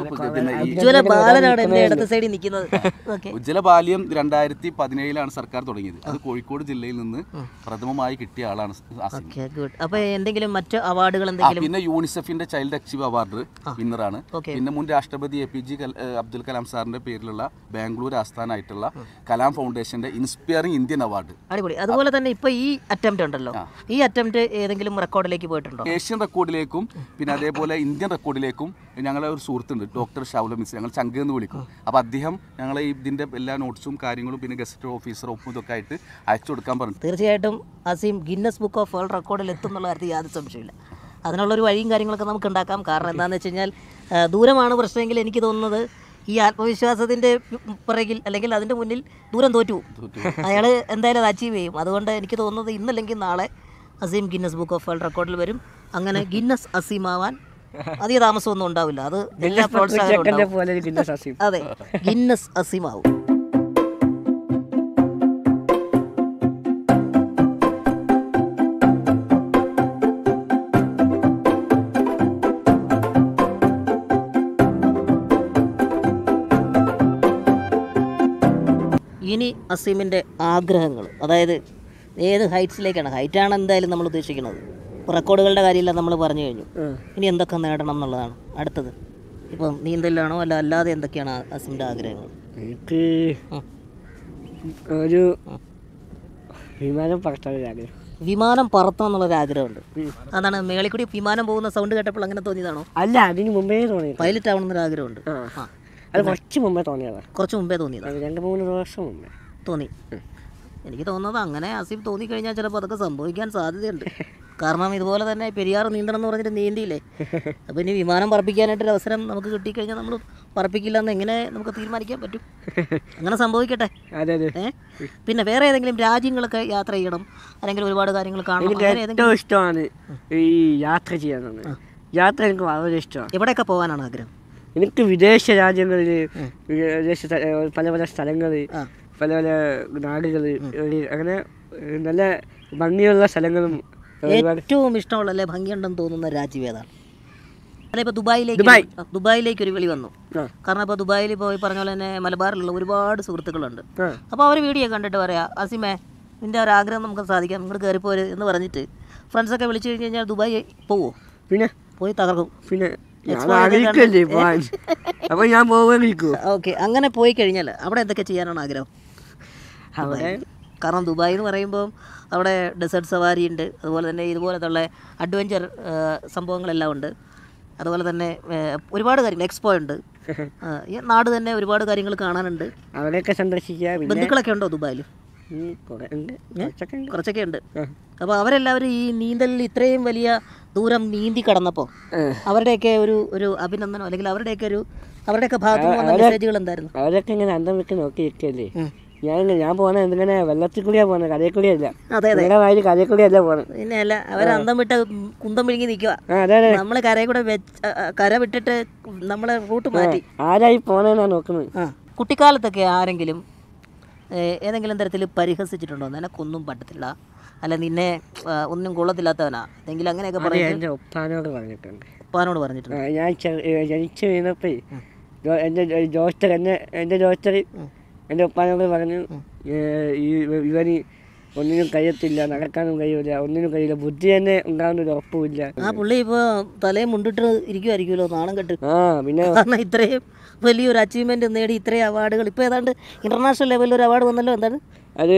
S3: ഉജ്ജ്വല ബാല്യം രണ്ടായിരത്തി പതിനേഴിലാണ് സർക്കാർ തുടങ്ങിയത്. അത് കോഴിക്കോട് ജില്ലയിൽ നിന്ന് പ്രഥമമായി കിട്ടിയ ആളാണ് ആസിം.
S1: അപ്പോൾ എന്തെങ്കിലും മറ്റ് അവാർഡുകൾ?
S3: പിന്നെ യൂണിസെഫിന്റെ ചൈൽഡ് അച്ചീവ് അവാർഡ് വിന്നറാണ്. പിന്നെ മുൻ രാഷ്ട്രപതി A P J Abdul Kalam സാറിന്റെ പേരിലുള്ള ബാംഗ്ലൂർ ആസ്ഥാനമായിട്ടുള്ള കലാം ഫൗണ്ടേഷന്റെ ഇൻസ്പയറിംഗ് ഇന്ത്യൻ അവാർഡ്.
S1: അടിപൊളി. അതുപോലെ തന്നെ ഇപ്പൊ ഈ അറ്റംപ്റ്റ് ഉണ്ടല്ലോ, ഈ അറ്റംപ്റ്റ് ഏതെങ്കിലും റെക്കോർഡിലേക്ക് പോയിട്ടുണ്ടോ?
S3: ഏഷ്യൻ റെക്കോർഡിലേക്കും പിന്നെ അതേപോലെ ഇന്ത്യൻ റെക്കോർഡിലേക്കും ഞങ്ങളെ ഒരു സുഹൃത്തുണ്ട്, ഡോക്ടർ ഷൗല മിസ്, ഞങ്ങൾ ചങ്ക് എന്ന് വിളിക്കും. അപ്പോൾ അദ്ദേഹം ഞങ്ങളെ ഇതിന്റെ എല്ലാ നോട്ട്സും കാര്യങ്ങളും പിന്നെ ഗസ്റ്റ് ഓഫീസർ ഒപ്പും ഇതൊക്കെ ആയിട്ട് അയച്ചു കൊടുക്കാൻ പറഞ്ഞു.
S1: തീർച്ചയായിട്ടും Aseem Guinness book of world റെക്കോർഡിൽ എത്തും എന്നുള്ള കാര്യത്തിൽ യാതൊരു സംശയമില്ല. അതിനുള്ളൊരു വഴിയും കാര്യങ്ങളൊക്കെ നമുക്ക് ഉണ്ടാക്കാം. കാരണം എന്താണെന്ന് വെച്ച് കഴിഞ്ഞാൽ ദൂരമാണ് പ്രശ്നമെങ്കിൽ എനിക്ക് തോന്നുന്നത് ഈ ആത്മവിശ്വാസത്തിൻ്റെ പിറകിൽ അല്ലെങ്കിൽ അതിൻ്റെ മുന്നിൽ ദൂരം തോറ്റു അയാൾ എന്തായാലും അത് അച്ചീവ് ചെയ്യും. അതുകൊണ്ട് എനിക്ക് തോന്നുന്നത് ഇന്നല്ലെങ്കിൽ നാളെ Aseem Guinness book of world റെക്കോർഡിൽ വരും. അങ്ങനെ ഗിന്നസ് അസീം ആവാൻ അധിക താമസമൊന്നും ഉണ്ടാവില്ല. അത് എല്ലാ പ്രോത്സാഹനം. അതെ, ഗിന്നസ് അസീം ആവും. ഇനി അസീമിൻ്റെ ആഗ്രഹങ്ങൾ, അതായത് ഏത് ഹൈറ്റ്സിലേക്കാണ്? ഹൈറ്റാണ് എന്തായാലും നമ്മൾ ഉദ്ദേശിക്കുന്നത്. ഇപ്പോൾ റെക്കോർഡുകളുടെ കാര്യമില്ല, നമ്മൾ പറഞ്ഞു കഴിഞ്ഞു. ഇനി എന്തൊക്കെ നേടണം എന്നുള്ളതാണ് അടുത്തത്. ഇപ്പം നീന്തലാണോ അല്ല അല്ലാതെ എന്തൊക്കെയാണ് അസീമിൻ്റെ ആഗ്രഹങ്ങൾ?
S2: എനിക്ക് ഒരു വിമാനം പറത്താൻ ആഗ്രഹം.
S1: വിമാനം പറത്തണം എന്നുള്ളൊരു ആഗ്രഹമുണ്ട്. അതാണ് മേളിൽ കൂടി വിമാനം പോകുന്ന സൗണ്ട് കേട്ടപ്പോൾ അങ്ങനെ തോന്നിയതാണോ?
S2: അല്ല, അതിന് മുമ്പേ തോന്നി
S1: പൈലറ്റ് ആവണമെന്നൊരു ആഗ്രഹമുണ്ട്.
S2: ആ, അത് കുറച്ച് മുമ്പേ തോന്നിയതാണ്.
S1: കുറച്ച് മുമ്പേ തോന്നിയതാണ്.
S2: രണ്ട് മൂന്ന് വർഷം മുമ്പേ
S1: തോന്നി. എനിക്ക് തോന്നുന്നത് അങ്ങനെ അസീം തോന്നിക്കഴിഞ്ഞാൽ ചിലപ്പോൾ അതൊക്കെ സംഭവിക്കാൻ സാധ്യതയുണ്ട്. കാരണം ഇതുപോലെ തന്നെ പെരിയാർ നീന്തണം എന്ന് പറഞ്ഞിട്ട് നീന്തിയില്ലേ. അപ്പോൾ ഇനി വിമാനം പറപ്പിക്കാനായിട്ടൊരു അവസരം നമുക്ക് കിട്ടിക്കഴിഞ്ഞാൽ നമ്മൾ പറപ്പിക്കില്ല എന്ന് എങ്ങനെ നമുക്ക് തീരുമാനിക്കാൻ പറ്റും? അങ്ങനെ സംഭവിക്കട്ടെ.
S2: അതെ അതെ.
S1: ഏഹ് പിന്നെ വേറെ ഏതെങ്കിലും രാജ്യങ്ങളൊക്കെ യാത്ര ചെയ്യണം, അല്ലെങ്കിൽ ഒരുപാട് കാര്യങ്ങൾ കാണണം?
S2: എനിക്ക് ഏറ്റവും ഇഷ്ടമാണ് ഈ യാത്ര ചെയ്യാനാണ്. യാത്ര എനിക്ക് വളരെ ഇഷ്ടമാണ്.
S1: എവിടെയൊക്കെ പോകാനാണ് ആഗ്രഹം?
S2: എനിക്ക് വിദേശ രാജ്യങ്ങളിൽ, വിദേശ പല പല സ്ഥലങ്ങൾ, പല പല നാടുകൾ, അങ്ങനെ നല്ല ഭംഗിയുള്ള സ്ഥലങ്ങളും.
S1: ഏറ്റവും ഇഷ്ടമുള്ള അല്ലെ ഭംഗിയുണ്ടെന്ന് തോന്നുന്ന രാജ്യം ഏതാണ്? അല്ലെ ഇപ്പോൾ ദുബായിലേക്ക് ദുബായിലേക്ക് ഒരു വിളി വന്നു. കാരണം ഇപ്പോൾ ദുബായിൽ പോയി പറഞ്ഞ പോലെ തന്നെ മലബാറിലുള്ള ഒരുപാട് സുഹൃത്തുക്കളുണ്ട്. അപ്പോൾ അവർ വീഡിയോ കണ്ടിട്ട് പറയാം, അസിമേ നിൻ്റെ ഒരു ആഗ്രഹം നമുക്ക് സാധിക്കാം, നിങ്ങൾ കയറിപ്പോര് എന്ന് പറഞ്ഞിട്ട് ഫ്രണ്ട്സൊക്കെ വിളിച്ചു കഴിഞ്ഞ് കഴിഞ്ഞാൽ ദുബായ് പോവോ?
S2: പിന്നെ
S1: പോയി തകർക്കും.
S2: പിന്നെ അപ്പോൾ ഞാൻ പോകാനിരിക്കും.
S1: ഓക്കെ, അങ്ങനെ പോയി കഴിഞ്ഞാൽ അവിടെ എന്തൊക്കെ ചെയ്യാനാണ് ആഗ്രഹം? അവിടെ കാരണം ദുബായ് എന്ന് പറയുമ്പോൾ അവിടെ ഡെസേർട്ട് സവാരി ഉണ്ട്, അതുപോലെ തന്നെ ഇതുപോലത്തുള്ള അഡ്വഞ്ചർ സംഭവങ്ങളെല്ലാം ഉണ്ട്. അതുപോലെ തന്നെ ഒരുപാട് കാര്യങ്ങൾ, എക്സ്പോ ഉണ്ട്. ഈ നാട് തന്നെ ഒരുപാട് കാര്യങ്ങൾ കാണാനുണ്ട്.
S2: അവിടെയൊക്കെ സന്ദർശിക്കുക.
S1: ബന്ധുക്കളൊക്കെ ഉണ്ടോ ദുബായിൽ? കുറച്ചൊക്കെ ഉണ്ട്. അപ്പോൾ അവരെല്ലാവരും ഈ നീന്തലിൽ ഇത്രയും വലിയ ദൂരം നീന്തി കടന്നപ്പോൾ അവരുടെയൊക്കെ ഒരു ഒരു അഭിനന്ദനം, അല്ലെങ്കിൽ അവരുടെയൊക്കെ ഒരു അവരുടെയൊക്കെ ഭാഗത്തു നിന്ന് വന്ന മെസ്സേജുകൾ എന്തായിരുന്നു?
S2: അവരൊക്കെ ഇങ്ങനെ അന്തം വെച്ച് നോക്കി നിൽക്കല്ലേ. ഞാൻ ഞാൻ പോകുന്നത് എന്തിങ്ങനെ വെള്ളത്തിൽ കൂടിയാണ് പോകുന്നത്, കരയിൽ കൂടിയല്ല.
S1: അതെ അതെ,
S2: വായിൽ കരയിൽ കൂടിയല്ല പോകുന്നത്.
S1: പിന്നെ അല്ല, അവർ അന്തം വിട്ട് കുന്തം വിഴുങ്ങി നിൽക്കുക. നമ്മൾ കരയിൽ കൂടെ കര വിട്ടിട്ട് നമ്മളെ റൂട്ട് മാറ്റി.
S2: ആരായി പോണെന്നാണ് നോക്കുന്നത്.
S1: ആ, കുട്ടിക്കാലത്തൊക്കെ ആരെങ്കിലും ഏതെങ്കിലും തരത്തിൽ പരിഹസിച്ചിട്ടുണ്ടോ? നിനക്കൊന്നും പറ്റത്തില്ല, അല്ല നിന്നെ ഒന്നും കൊള്ളത്തില്ലാത്തവനാ എന്തെങ്കിലും അങ്ങനെയൊക്കെ പറഞ്ഞു?
S2: എൻ്റെ ഒപ്പാനോട് പറഞ്ഞിട്ടുണ്ട്.
S1: ഒപ്പാനോട് പറഞ്ഞിട്ടുണ്ട്.
S2: ഞാൻ ജനിച്ചു വീണപ്പോൾ എൻ്റെ ജോസ്റ്റർ എന്നെ എൻ്റെ ജോസ്റ്റർ എൻ്റെ ഒപ്പാനോട് പറഞ്ഞു, ഈ ഇവന് ഒന്നിനും കഴിയത്തില്ല, നടക്കാനും കഴിയില്ല, ഒന്നിനും കഴിയില്ല, ബുദ്ധി തന്നെ ഉണ്ടാകുന്ന ഒരു ഉറപ്പുമില്ല.
S1: ആ പുള്ളി ഇപ്പോൾ തലയും മുണ്ടിട്ട് ഇരിക്കുമായിരിക്കുമല്ലോ, നാണം കെട്ട്.
S2: ആ പിന്നെ
S1: കാരണം ഇത്രയും വലിയൊരു അച്ചീവ്മെന്റ് നേടി ഇത്രയും അവാർഡുകൾ, ഇപ്പോൾ ഏതാണ്ട് ഇന്റർനാഷണൽ ലെവലിൽ ഒരു അവാർഡ് വന്നല്ലോ. എന്താണ്
S2: അത്?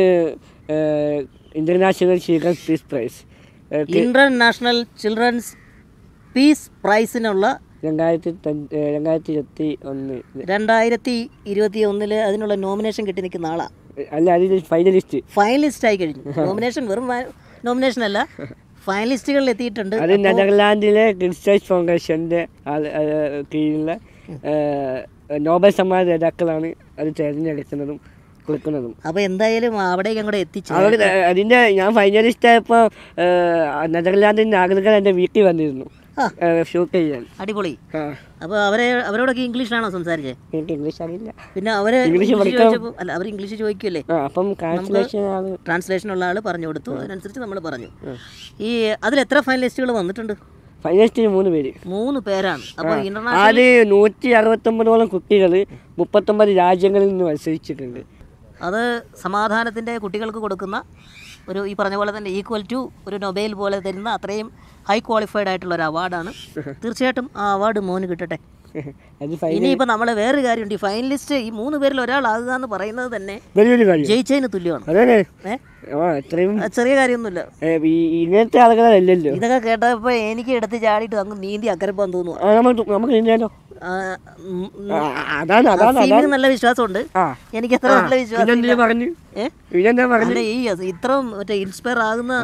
S2: International children's peace prize.
S1: International children's peace പ്രൈസിനുള്ള
S2: രണ്ടായിരത്തി രണ്ടായിരത്തി ഇരുപത്തി ഒന്ന്
S1: രണ്ടായിരത്തി ഇരുപത്തി ഒന്നില് അതിനുള്ള നോമിനേഷൻ കിട്ടി നിൽക്കുന്ന ആളാണ്.
S2: അല്ല, അതിൽ ഫൈനലിസ്റ്റ്
S1: ഫൈനലിസ്റ്റ് ആയി കഴിഞ്ഞു. നോമിനേഷൻ വെറും നോമിനേഷൻ അല്ല, ഫൈനലിസ്റ്റുകളിൽ എത്തിയിട്ടുണ്ട്.
S2: അത് നെതർലാൻഡിലെ ക്രിസ്റ്റേഴ്സ് ഫൗണ്ടേഷൻ്റെ കീഴിലുള്ള നോബൽ സമ്മാന ജേതാക്കളാണ് അത് തിരഞ്ഞെടുക്കുന്നതും കൊടുക്കുന്നതും.
S1: അപ്പോൾ എന്തായാലും അവിടേക്ക് അങ്ങോട്ട് എത്തിച്ചു.
S2: അവിടെ അതിൻ്റെ ഞാൻ ഫൈനലിസ്റ്റ് ആയപ്പോൾ നെതർലാൻഡിൻ്റെ ആളുകൾ എൻ്റെ വീട്ടിൽ വന്നിരുന്നു ഷൂട്ട് ചെയ്യാൻ.
S1: അടിപൊളി. അപ്പോൾ അവരെ അവരോടൊക്കെ ഇംഗ്ലീഷിലാണോ സംസാരിച്ചത്?
S2: എനിക്ക് ഇംഗ്ലീഷ് അറിയില്ല.
S1: പിന്നെ അവര് ചോദിച്ചപ്പോൾ അല്ല, അവർ ഇംഗ്ലീഷ് ചോദിക്കുമല്ലേ,
S2: അപ്പം ട്രാൻസ്ലേഷൻ
S1: ട്രാൻസ്ലേഷൻ ഉള്ള ആൾ പറഞ്ഞു കൊടുത്തു, അതിനനുസരിച്ച് നമ്മൾ പറഞ്ഞു. ഈ അതിൽ എത്ര ഫൈനലിസ്റ്റുകൾ വന്നിട്ടുണ്ട്?
S2: ഫൈനലിസ്റ്റിന് മൂന്ന് പേര്
S1: മൂന്ന് പേരാണ്. അപ്പോൾ ഇന്റർനാഷണൽ
S2: അത് നൂറ്റി അറുപത്തൊമ്പതോളം കുട്ടികൾ മുപ്പത്തൊമ്പത് രാജ്യങ്ങളിൽ നിന്ന് മത്സരിച്ചിട്ടുണ്ട്.
S1: അത് സമാധാനത്തിൻ്റെ കുട്ടികൾക്ക് കൊടുക്കുന്ന ഒരു ഈ പറഞ്ഞ പോലെ തന്നെ ഈക്വൽ ടു ഒരു നൊബേൽ പോലെ തരുന്ന അത്രയും ഹൈ ക്വാളിഫൈഡ് ആയിട്ടുള്ള ഒരു അവാർഡാണ്. തീർച്ചയായിട്ടും ആ അവാർഡ് മോന് കിട്ടട്ടെ. ഇനിയിപ്പോൾ നമ്മൾ വേറൊരു കാര്യമുണ്ട്, ഈ ഫൈനലിസ്റ്റ് ഈ മൂന്ന് പേരിൽ ഒരാളാകുക എന്ന് പറയുന്നത് തന്നെ ജയിച്ചതിന് തുല്യമാണ്. ചെറിയ കാര്യമൊന്നുമില്ല.
S2: ഇങ്ങനത്തെ ആളുകളല്ലല്ലോ.
S1: ഇതൊക്കെ കേട്ടപ്പോൾ എനിക്ക് എടുത്ത് ചാടിയിട്ട് അങ്ങ് നീന്തി അക്കരെ പോകാൻ തോന്നുന്നു.
S2: നമുക്ക് നീന്താലോ?
S1: നല്ല വിശ്വാസമുണ്ട് എനിക്ക്. അത്ര നല്ല വിശ്വാസം ഈ ഇത്രയും മറ്റേ ഇൻസ്പയർ ആകുന്ന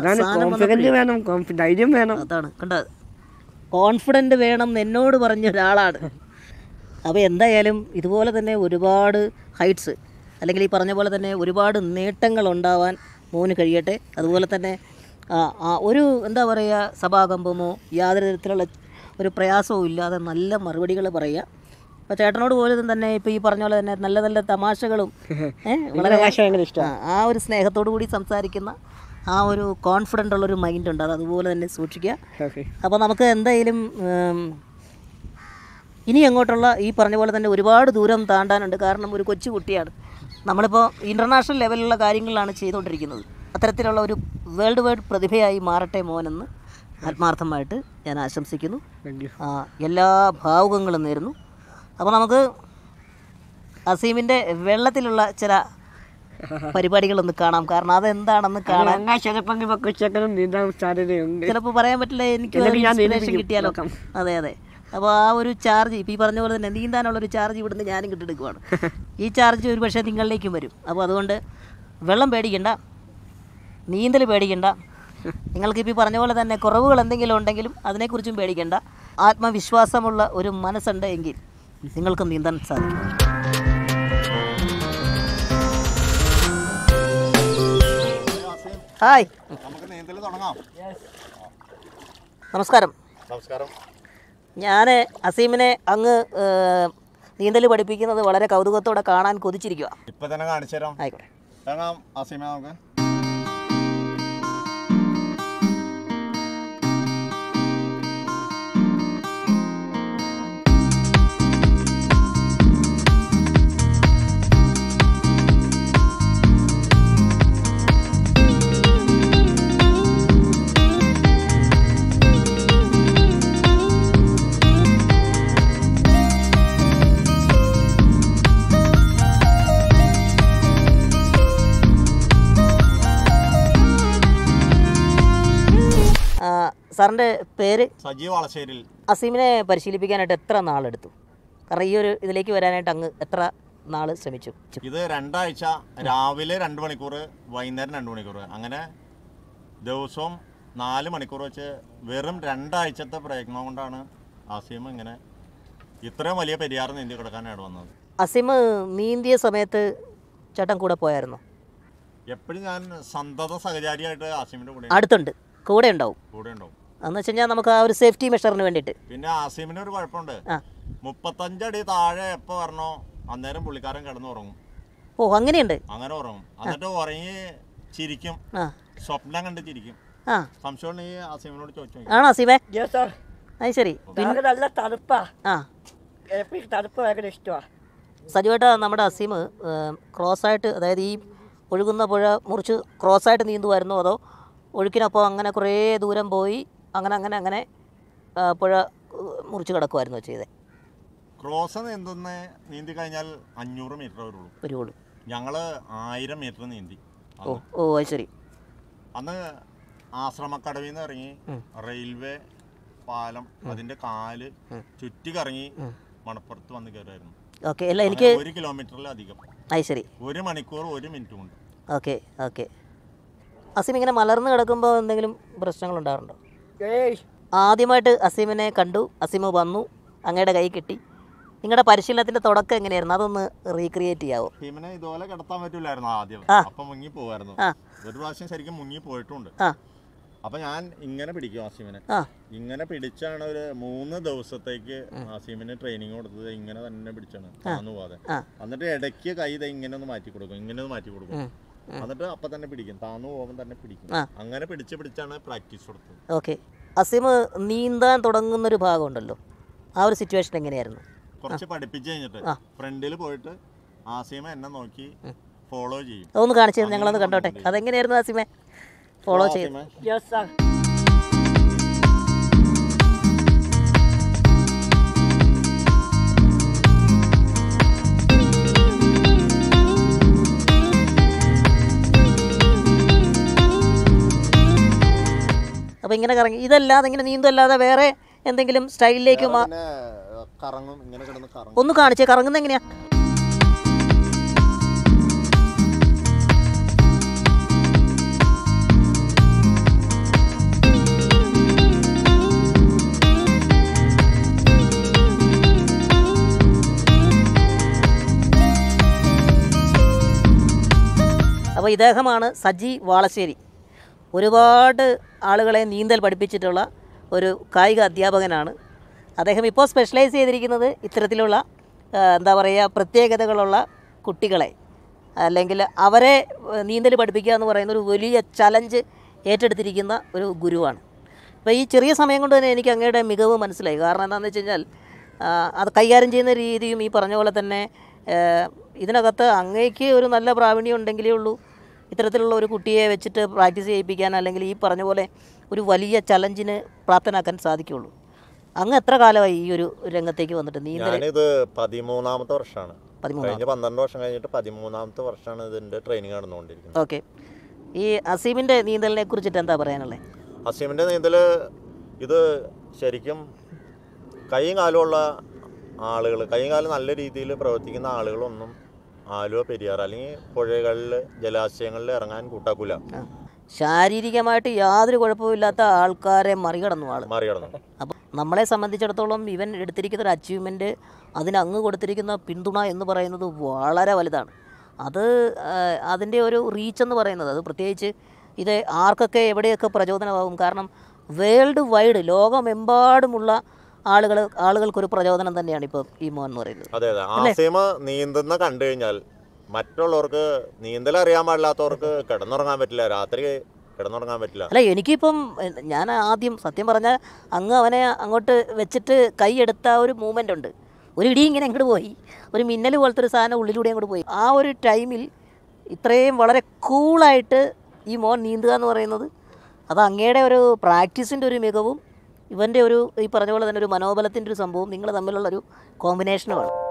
S1: അതാണ് കണ്ട, കോൺഫിഡന്റ് വേണം എന്നോട് പറഞ്ഞ ഒരാളാണ്. അപ്പോൾ എന്തായാലും ഇതുപോലെ തന്നെ ഒരുപാട് ഹൈറ്റ്സ്, അല്ലെങ്കിൽ ഈ പറഞ്ഞ പോലെ തന്നെ ഒരുപാട് നേട്ടങ്ങൾ ഉണ്ടാവാൻ മോന് കഴിയട്ടെ. അതുപോലെ തന്നെ ഒരു എന്താ പറയുക, സഭാകമ്പമോ യാതൊരു തരത്തിലുള്ള ഒരു പ്രയാസവും ഇല്ലാതെ നല്ല മറുപടികൾ പറയുക. അപ്പോൾ ചേട്ടനോട് പോലും തന്നെ ഇപ്പോൾ ഈ പറഞ്ഞ പോലെ തന്നെ നല്ല നല്ല തമാശകളും വളരെ ഇഷ്ടമാണ്. ആ ഒരു സ്നേഹത്തോടു കൂടി സംസാരിക്കുന്ന ആ ഒരു കോൺഫിഡൻ്റ് ഉള്ളൊരു മൈൻഡ് ഉണ്ട്, അത് അതുപോലെ തന്നെ സൂക്ഷിക്കുക. അപ്പോൾ നമുക്ക് എന്തായാലും ഇനി അങ്ങോട്ടുള്ള ഈ പറഞ്ഞ പോലെ തന്നെ ഒരുപാട് ദൂരം താണ്ടാനുണ്ട്. കാരണം ഒരു കൊച്ചു കുട്ടിയാണ്, നമ്മളിപ്പോൾ ഇൻ്റർനാഷണൽ ലെവലിലുള്ള കാര്യങ്ങളിലാണ് ചെയ്തുകൊണ്ടിരിക്കുന്നത്. അത്തരത്തിലുള്ള ഒരു വേൾഡ് വൈഡ് പ്രതിഭയായി മാറട്ടെ മോനെന്ന് ആത്മാർത്ഥമായിട്ട് ഞാൻ ആശംസിക്കുന്നു. എല്ലാ ഭാവുകങ്ങളും നേരുന്നു. അപ്പോൾ നമുക്ക് അസീമിൻ്റെ വെള്ളത്തിലുള്ള ചില പരിപാടികളൊന്ന് കാണാം. കാരണം അതെന്താണെന്ന് കാണാൻ ചിലപ്പോൾ പറയാൻ പറ്റില്ല. എനിക്ക് ഇൻസ്പിറേഷൻ കിട്ടിയാലോ. അതെ അതെ. അപ്പോൾ ആ ഒരു ചാർജ് ഇപ്പോൾ ഈ പറഞ്ഞ പോലെ തന്നെ നീന്താനുള്ളൊരു ചാർജ് ഇവിടുന്ന് ഞാനും കിട്ടിയെടുക്കുവാണ്. ഈ ചാർജ് ഒരു പക്ഷേ നിങ്ങളിലേക്കും വരും. അപ്പോൾ അതുകൊണ്ട് വെള്ളം പേടിക്കണ്ട, നീന്തൽ പേടിക്കണ്ട. നിങ്ങൾക്കിപ്പോൾ ഈ പറഞ്ഞ പോലെ തന്നെ കുറവുകൾ എന്തെങ്കിലും ഉണ്ടെങ്കിലും അതിനെക്കുറിച്ചും പേടിക്കണ്ട. ആത്മവിശ്വാസമുള്ള ഒരു മനസ്സുണ്ട് എങ്കിൽ നിങ്ങൾക്ക് നീന്താൻ സാധിക്കും. ഹായ്, നമസ്കാരം.
S4: നമസ്കാരം.
S1: ഞാൻ അസീമിനെ അങ്ങ് നീന്തൽ പഠിപ്പിക്കുന്നത് വളരെ കൗതുകത്തോടെ കാണാൻ കൊതിച്ചിരിക്കുക.
S4: ഇപ്പൊ തന്നെ കാണിച്ചു തരാം.
S1: ആയിക്കോട്ടെ.
S4: അസീമ നമുക്ക്
S1: സാറിൻ്റെ പേര്?
S4: സജീവ് വളശ്ശേരിൽ.
S1: അസീമിനെ പരിശീലിപ്പിക്കാനായിട്ട് എത്ര നാളെടുത്തു? കാരണം ഈ ഒരു ഇതിലേക്ക് വരാനായിട്ട് അങ്ങ് എത്ര നാൾ ശ്രമിച്ചു?
S4: ഇത് രണ്ടാഴ്ച, രാവിലെ രണ്ട് മണിക്കൂർ, വൈകുന്നേരം രണ്ട് മണിക്കൂർ, അങ്ങനെ ദിവസവും നാല് മണിക്കൂർ വെച്ച് വെറും രണ്ടാഴ്ചത്തെ പ്രയത്നം കൊണ്ടാണ് അസീം ഇങ്ങനെ ഇത്രയും വലിയ പെരിയാർ നീന്തി കിടക്കാനായിട്ട് വന്നത്.
S1: അസീം നീന്തിയ സമയത്ത് ചേട്ടൻ കൂടെ പോയായിരുന്നോ?
S4: എപ്പോഴും ഞാൻ സന്തത സഹചാരിയായിട്ട് അസീമിൻ്റെ കൂടെ
S1: അടുത്തുണ്ട്, കൂടെ ഉണ്ടാവും.
S4: കൂടെ ഉണ്ടാവും
S1: എന്ന് വെച്ച് കഴിഞ്ഞാൽ നമുക്ക് ആ ഒരു സേഫ്റ്റി മെഷറിന് വേണ്ടിയിട്ട്.
S4: പിന്നെ അസീമിന് ഒരു കുഴപ്പമുണ്ട്. മുപ്പത്തഞ്ചടി താഴെ എപ്പോൾ വരണോ അന്നേരം പുള്ളിക്കാരൻ കിടന്ന് ഉറങ്ങും.
S1: ഓ, അങ്ങനെയുണ്ട്.
S4: അങ്ങനെ ഉറങ്ങും. എന്നിട്ട് ഉറങ്ങി ചിരിക്കും, സ്വപ്നം കണ്ട് ചിരിക്കും. സംശയം ഈ അസീമിനോട് ചോദിച്ചു.
S1: ആണോ അസീമേ? അത് ശരി.
S2: നല്ല തണുപ്പാ.
S1: ആ,
S2: തണുപ്പ് ഭയങ്കര ഇഷ്ടമാണ്.
S1: സജുവേട്ട, നമ്മുടെ അസീം ക്രോസായിട്ട്, അതായത് ഈ ഒഴുകുന്ന പുഴ മുറിച്ച് ക്രോസായിട്ട് നീന്തുമായിരുന്നോ അതോ ഒഴുക്കിനപ്പോൾ അങ്ങനെ കുറേ ദൂരം പോയി അങ്ങനെ അങ്ങനെ അങ്ങനെ പുഴ മുറിച്ച് കിടക്കുമായിരുന്നോ ചെയ്തേ?
S4: ക്രോസ് നീന്തുന്ന നീന്തി കഴിഞ്ഞാൽ അഞ്ഞൂറ് മീറ്റർ വരുള്ളൂ
S1: വരുള്ളൂ.
S4: ഞങ്ങൾ ആയിരം മീറ്റർ നീന്തി.
S1: ഓ ഓ അത് ശരി.
S4: അന്ന് ആശ്രമക്കടവിൽ നിന്ന് ഇറങ്ങി റെയിൽവേ പാലം അതിൻ്റെ കാല് ചുറ്റി കറങ്ങി മണപ്പുറത്ത് വന്ന് കയറായിരുന്നു.
S1: ഓക്കെ. അല്ല, എനിക്ക്
S4: ഒരു കിലോമീറ്ററിലധികം.
S1: അത് ശരി.
S4: ഒരു മണിക്കൂർ ഒരു മിനിറ്റ് കൊണ്ട്.
S1: Okay okay. അസീം ഇങ്ങനെ മലർന്ന് കിടക്കുമ്പോൾ എന്തെങ്കിലും പ്രശ്നങ്ങളുണ്ടാകാറുണ്ടോ? ആദ്യമായിട്ട് അസീമിനെ കണ്ടു, അസീം വന്നു, അങ്ങയുടെ കൈ കിട്ടി. നിങ്ങളുടെ പരിശീലനത്തിന്റെ തുടക്കം എങ്ങനെയായിരുന്നു? അതൊന്ന് റീക്രിയേറ്റ് ചെയ്യാവോ?
S4: അസീമിനെ ഇതുപോലെ കിടത്താൻ പറ്റൂലായിരുന്നു ആദ്യം. അപ്പം മുങ്ങി പോവായിരുന്നു. ഒരു പ്രാവശ്യം ശരിക്കും മുങ്ങി പോയിട്ടുണ്ട്. അപ്പൊ ഞാൻ ഇങ്ങനെ പിടിക്കും അസീമിനെ. ഇങ്ങനെ പിടിച്ചാണ് ഒരു മൂന്ന് ദിവസത്തേക്ക് അസീമിന് ട്രെയിനിങ് കൊടുത്തത്. ഇങ്ങനെ തന്നെ പിടിച്ചാണ്, താന്നു പോവാതെ. എന്നിട്ട് ഇടയ്ക്ക് കൈ ഇങ്ങനെ ഒന്ന് മാറ്റി കൊടുക്കും, ഇങ്ങനെ ഒന്ന് മാറ്റി കൊടുക്കും. എന്നിട്ട് അപ്പൊ തന്നെ പിടിക്കും, താന്നു പോകുമ്പോൾ തന്നെ പിടിക്കും. അങ്ങനെ പിടിച്ച് പിടിച്ചാണ് പ്രാക്ടീസ് കൊടുത്തത്.
S1: ഓക്കെ. അസീം നീന്താൻ തുടങ്ങുന്നൊരു ഭാഗമുണ്ടല്ലോ, ആ ഒരു സിറ്റുവേഷൻ എങ്ങനെയായിരുന്നു?
S4: കുറച്ച് പഠിപ്പിച്ച് കഴിഞ്ഞിട്ട് ഫ്രണ്ടിൽ പോയിട്ട് ആസീമ എന്നെ നോക്കി ഫോളോ ചെയ്യും.
S1: അതൊന്ന് കാണിച്ചു തന്നെ ഞങ്ങളൊന്ന് കണ്ടോട്ടെ. അതെങ്ങനെയായിരുന്നു ആസീമെ ഫോളോ ചെയ്ത്? അപ്പോൾ ഇങ്ങനെ കറങ്ങി ഇതല്ലാതെ ഇങ്ങനെ നീന്തല്ലാതെ വേറെ എന്തെങ്കിലും സ്റ്റൈലിലേക്ക് ഒന്ന് കാണിച്ചേ. കറങ്ങുന്നത് എങ്ങനെയാ? അപ്പോൾ ഇദ്ദേഹമാണ് സജി വാളശ്ശേരി. ഒരുപാട് ആളുകളെ നീന്തൽ പഠിപ്പിച്ചിട്ടുള്ള ഒരു കായിക അധ്യാപകനാണ് അദ്ദേഹം. ഇപ്പോൾ സ്പെഷ്യലൈസ് ചെയ്തിരിക്കുന്നത് ഇത്തരത്തിലുള്ള എന്താ പറയുക പ്രത്യേകതകളുള്ള കുട്ടികളെ, അല്ലെങ്കിൽ അവരെ നീന്തൽ പഠിപ്പിക്കുക എന്ന് പറയുന്ന ഒരു വലിയ ചലഞ്ച് ഏറ്റെടുത്തിരിക്കുന്ന ഒരു ഗുരുവാണ്. അപ്പോൾ ഈ ചെറിയ സമയം കൊണ്ട് തന്നെ എനിക്ക് അങ്ങയുടെ മികവ് മനസ്സിലായി. കാരണം എന്താണെന്ന് വെച്ച് കഴിഞ്ഞാൽ അത് കൈകാര്യം ചെയ്യുന്ന രീതിയും ഈ പറഞ്ഞ പോലെ തന്നെ ഇതിനകത്ത് അങ്ങേക്ക് ഒരു നല്ല പ്രാവീണ്യം ഉണ്ടെങ്കിലേ ഉള്ളൂ ഇത്തരത്തിലുള്ള ഒരു കുട്ടിയെ വെച്ചിട്ട് പ്രാക്ടീസ് ചെയ്യിപ്പിക്കാൻ, അല്ലെങ്കിൽ ഈ പറഞ്ഞ പോലെ ഒരു വലിയ ചലഞ്ചിന് പ്രാപ്തനാക്കാൻ സാധിക്കുകയുള്ളൂ. അങ്ങ് എത്ര കാലമായി ഈ ഒരു രംഗത്തേക്ക് വന്നിട്ട്? നീന്തൽ
S4: ഞാനിത് പതിമൂന്നാമത്തെ വർഷമാണ്. കഴിഞ്ഞ പന്ത്രണ്ട് വർഷം കഴിഞ്ഞിട്ട് പതിമൂന്നാമത്തെ വർഷമാണ് ഇതിൻ്റെ ട്രെയിനിങ് നടന്നുകൊണ്ടിരിക്കുന്നത്.
S1: ഓക്കെ. ഈ അസീമിൻ്റെ നീന്തലിനെ കുറിച്ചിട്ട് എന്താ പറയാനുള്ളത്?
S4: അസീമിൻ്റെ നീന്തൽ ഇത് ശരിക്കും കൈയും കാലുമുള്ള ആളുകൾ, കൈയും കാലം നല്ല രീതിയിൽ പ്രവർത്തിക്കുന്ന ആളുകളൊന്നും ആലുവ, പെരിയാർ അല്ലെങ്കിൽ പുഴകളിൽ ജലാശയങ്ങളിൽ ഇറങ്ങാൻ കൂട്ടാക്കൂല.
S1: ശാരീരികമായിട്ട് യാതൊരു കുഴപ്പമില്ലാത്ത ആൾക്കാരെ മറികടന്നു ആൾ
S4: മറികടന്നു.
S1: അപ്പം നമ്മളെ സംബന്ധിച്ചിടത്തോളം ഇവൻ എടുത്തിരിക്കുന്ന ഒരു അച്ചീവ്മെൻറ്റ്, അതിന് അങ്ങ് കൊടുത്തിരിക്കുന്ന പിന്തുണ എന്ന് പറയുന്നത് വളരെ വലുതാണ്. അത് അതിൻ്റെ ഒരു റീച്ച് എന്ന് പറയുന്നത്, അത് പ്രത്യേകിച്ച് ഇത് ആർക്കൊക്കെ എവിടെയൊക്കെ പ്രചോദനമാകും. കാരണം വേൾഡ് വൈഡ് ലോകമെമ്പാടുമുള്ള ആളുകൾ ആളുകൾക്കൊരു പ്രചോദനം തന്നെയാണ് ഇപ്പോൾ ഈ മോൻ എന്ന് പറയുന്നത്.
S4: അതെ അതെ. ആസിമ നീന്തുന്ന കണ്ടു കഴിഞ്ഞാൽ മറ്റുള്ളവർക്ക്, നീന്തൽ അറിയാൻ പാടില്ലാത്തവർക്ക് കിടന്നുറങ്ങാൻ പറ്റില്ല, രാത്രി കിടന്നുറങ്ങാൻ പറ്റില്ല.
S1: അല്ല, എനിക്കിപ്പം ഞാൻ ആദ്യം സത്യം പറഞ്ഞാൽ അങ്ങ് അവനെ അങ്ങോട്ട് വെച്ചിട്ട് കൈ എടുത്ത ഒരു മൂവ്മെൻ്റ് ഉണ്ട്. ഒരു ഇടി ഇങ്ങനെ അങ്ങോട്ട് പോയി, ഒരു മിന്നൽ പോലത്തെ ഒരു സാധനം ഉള്ളിലൂടെ അങ്ങോട്ട് പോയി. ആ ഒരു ടൈമിൽ ഇത്രയും വളരെ കൂളായിട്ട് ഈ മോൻ നീന്തുക എന്ന് പറയുന്നത്, അത് അങ്ങയുടെ ഒരു പ്രാക്ടീസിൻ്റെ ഒരു മികവും ഇവൻ്റെ ഒരു ഈ പറഞ്ഞ പോലെ തന്നെ ഒരു മനോബലത്തിൻ്റെ ഒരു സംഭവം, നിങ്ങൾ തമ്മിലുള്ളൊരു കോമ്പിനേഷനുമാണ്.